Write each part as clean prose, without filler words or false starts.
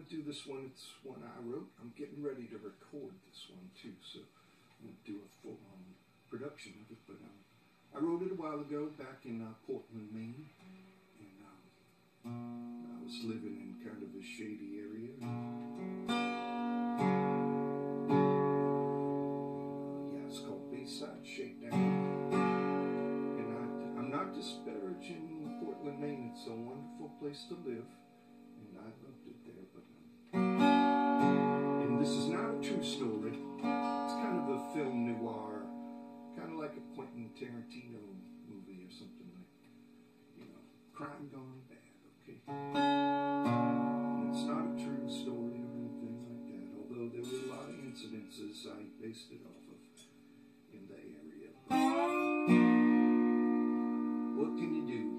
do this one. It's one I wrote. I'm getting ready to record this one too, so I won't do a full-on production of it. But I wrote it a while ago back in Portland, Maine, and I was living in kind of a shady area. Yeah, it's called Bayside Shakedown, and I'm not disparaging Portland, Maine. It's a wonderful place to live, and I loved it there. But and this is not a true story. It's kind of a film noir, kind of like a Quentin Tarantino movie or something like, crime gone bad. Okay, and it's not a true story or anything like that. Although there were a lot of incidences I based it off of in the area. What can you do?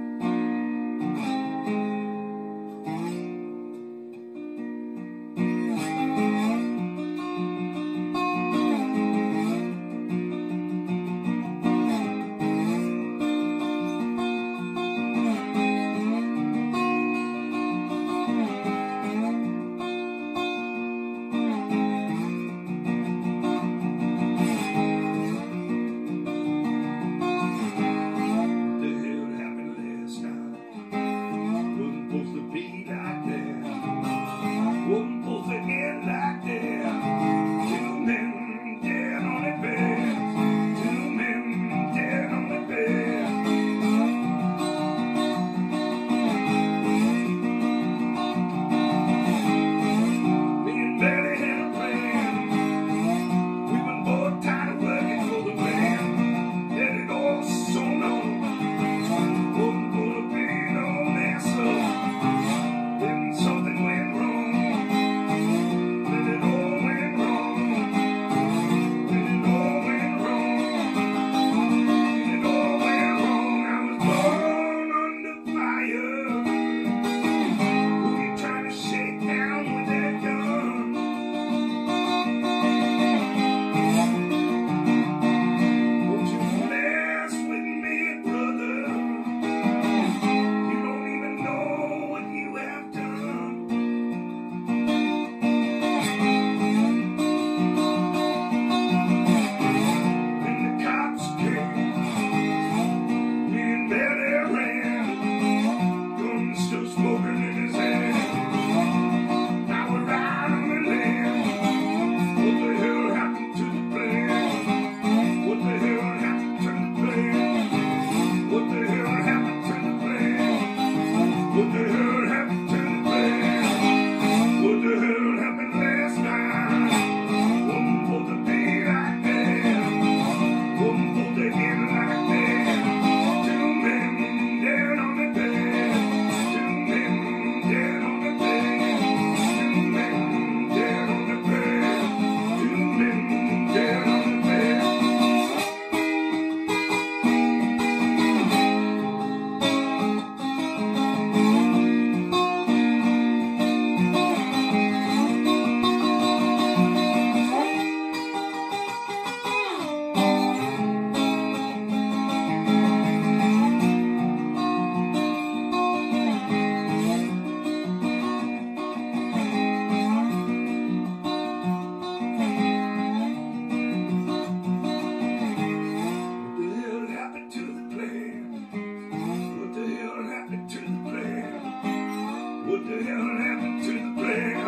What the hell happened to the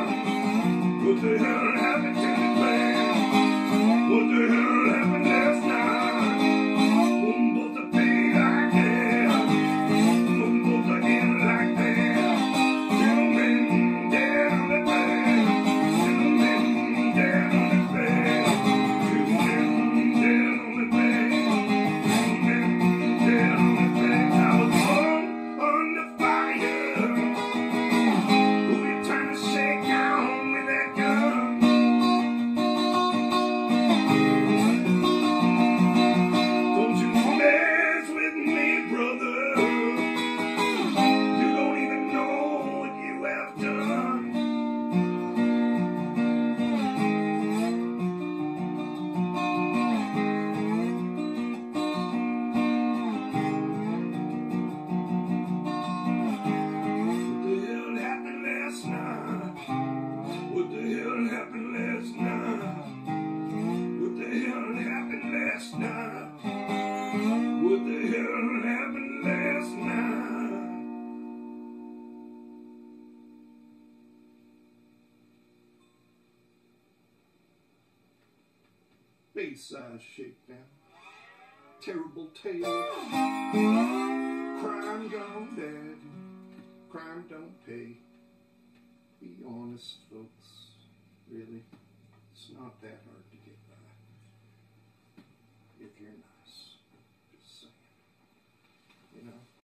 plan? What the hell happened to the plan? What the hell happened last night? Wouldn't both the pay like that? Wouldn't both the end like that? Two men dead on the bed. Two men dead on the bed. Two men dead on the bed. Two men dead on the bed. I was born under fire. Shake down with that gun. Bayside Shakedown. Terrible tale. Crime gone bad. Crime don't pay. Be honest, folks. Really, it's not that hard.